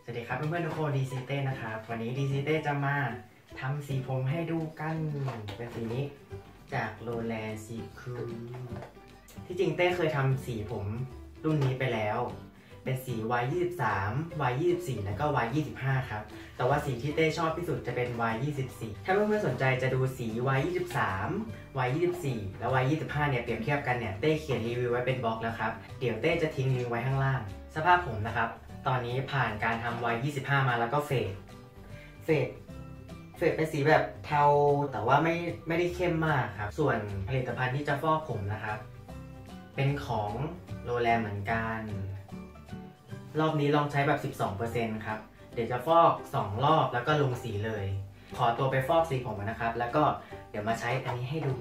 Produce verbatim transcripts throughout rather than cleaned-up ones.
สวัสดีครับเพื่อนๆทุกคนดีซีเต้นะครับวันนี้ดีซีเต้จะมาทำสีผมให้ดูกันเป็นสีนี้จากโรแลซีคูที่จริงเต้เคยทำสีผมรุ่นนี้ไปแล้วเป็นสี วาย ยี่สิบสาม วาย ยี่สิบสี่ แล้วก็ วาย ยี่สิบห้า ครับแต่ว่าสีที่เต้ชอบที่สุดจะเป็น วาย ยี่สิบสี่ ถ้าเพื่อนๆสนใจจะดูสี วาย ยี่สิบสาม วาย ยี่สิบสี่ และ วาย ยี่สิบห้า เนี่ยเปรียบเทียบกันเนี่ยเต้เขียนรีวิวไว้เป็นบล็อกแล้วครับเดี๋ยวเต้จะทิ้งลิงก์ไว้ข้างล่างสภาพผมนะครับตอนนี้ผ่านการทำ วาย ยี่สิบห้า มาแล้วก็เฟดเฟดเฟดเป็นสีแบบเทาแต่ว่าไม่ไม่ได้เข้มมากครับส่วนผลิตภัณฑ์ที่จะฟอกผมนะครับเป็นของโรแลเหมือนกันรอบนี้ลองใช้แบบ สิบสองเปอร์เซ็นต์ ครับเดี๋ยวจะฟอกสองรอบแล้วก็ลงสีเลยขอตัวไปฟอกสีผมก่อนนะครับแล้วก็เดี๋ยวมาใช้อันนี้ให้ดู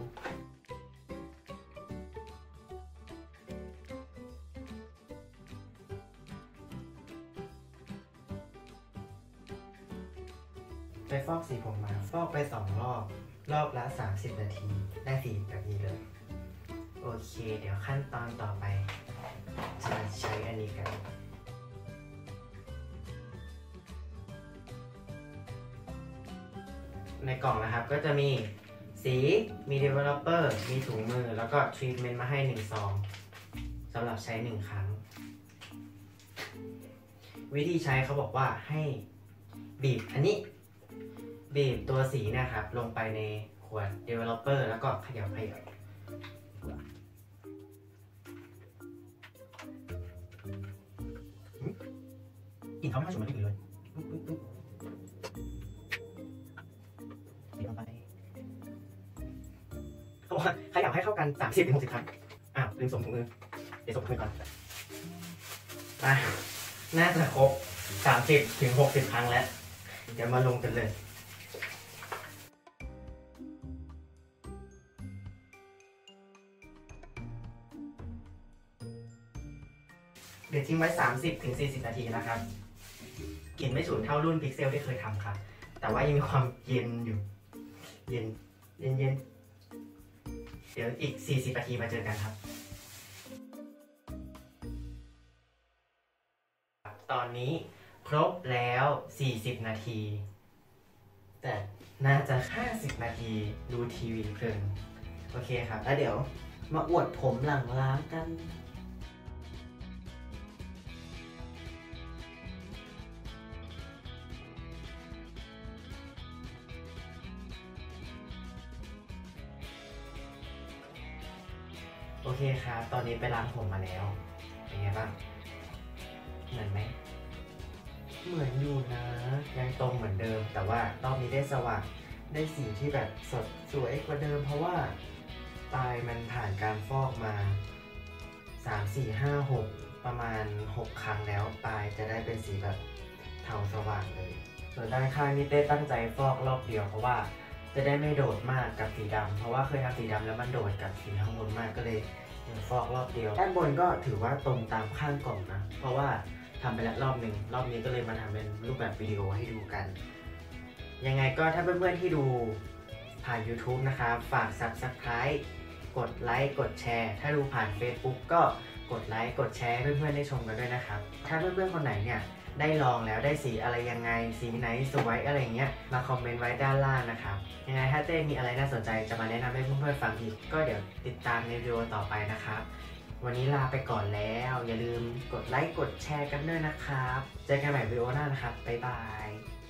ไปฟอกสีผมมาฟอกไปสองรอบรอบละสามสิบนาทีได้สีแบบนี้เลยโอเคเดี๋ยวขั้นตอนต่อไปจะใช้อันนี้กันในกล่องนะครับก็จะมีสีมี developer มีถุงมือแล้วก็ treatment มาให้หนึ่งซองสำหรับใช้หนึ่งครั้งวิธีใช้เขาบอกว่าให้บีบอันนี้บีบตัวสีนะครับลงไปในขวด developer แล้วก็เขย่าเขย่ากลิ่นเขาไม่ค่อยฉุนเหมือนที่อื่นเลยบีบลงไปเขาบอกว่าเขย่าให้เข้ากัน สามสิบถึงหกสิบ ครั้งอ้าวลืมส่งถุงมือเดี๋ยวส่งถุงมือก่อนอ่ะน่าจะครบ สามสิบถึงหกสิบ ครั้งแล้วเดี๋ยวมาลงกันเลยเดี๋ยวทิ้งไว้ สามสิบถึงสี่สิบ นาทีนะครับกลิ่นไม่ฉุนเท่ารุ่นพิกเซลที่เคยทำครับแต่ว่ายังมีความเย็นอยู่เย็นเย็นเย็นเดี๋ยวอีกสี่สิบนาทีมาเจอกันครับตอนนี้ครบแล้วสี่สิบนาทีแต่น่าจะห้าสิบนาทีดูทีวีเพลินโอเคครับแล้วเดี๋ยวมาอวดผมหลังล้างกันโอเคครับตอนนี้ไปล้างผมมาแล้วเป็นไงบ้างเหมือนไหมเหมือนอยู่นะยังตรงเหมือนเดิมแต่ว่ารอบนี้ได้สว่างได้สีที่แบบสดสวยกว่าเดิมเพราะว่าปลายมันผ่านการฟอกมาสาม สี่ ห้า หกประมาณหกครั้งแล้วปลายจะได้เป็นสีแบบเทาสว่างเลยส่วนด้านข้างนี่เต้ตั้งใจฟอกรอบเดียวเพราะว่าจะได้ไม่โดดมากกับสีดำเพราะว่าเคยทำสีดำแล้วมันโดดกับสีข้างบนมากก็เลยฟอกรอบเดียวด้านบนก็ถือว่าตรงตามข้างกล่องนะเพราะว่าทำไปแล้วรอบหนึ่งรอบนี้ก็เลยมาทำเป็นรูปแบบวิดีโอให้ดูกันยังไงก็ถ้าเพื่อนๆที่ดูผ่าน YouTube นะครับฝาก ซับสไครบ์ กดไลค์กดแชร์ถ้าดูผ่าน Facebook ก็กดไลค์กดแชร์ให้เพื่อนๆได้ชมกันด้วยนะครับถ้าเพื่อนๆคนไหนเนี่ยได้ลองแล้วได้สีอะไรยังไงสีไหนสวยอะไรเงี้ยมาคอมเมนต์ไว้ด้านล่างนะครับยังไงถ้าเต้มีอะไรน่าสนใจจะมาแนะนำให้เพื่อนๆฟังอีกก็เดี๋ยวติดตามในวิดีโอต่อไปนะครับวันนี้ลาไปก่อนแล้วอย่าลืมกดไลค์กดแชร์กันด้วยนะครับเจอกันใหม่วิดีโอหน้านะครับบ๊ายบาย